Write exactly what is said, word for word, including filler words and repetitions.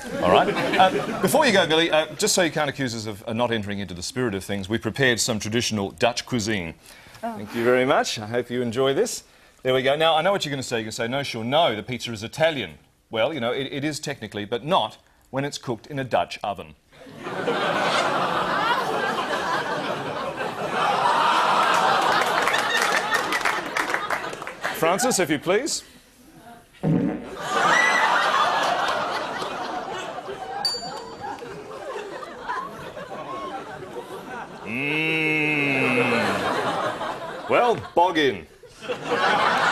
All right. Uh, before you go, Billy, uh, just so you can't accuse us of uh, not entering into the spirit of things, we prepared some traditional Dutch cuisine. Oh. Thank you very much. I hope you enjoy this. There we go. Now, I know what you're going to say. You're going to say, no, Shaun, no, the pizza is Italian. Well, you know, it, it is technically, but not when it's cooked in a Dutch oven. Francis, if you please. Mmm. Well, bog in.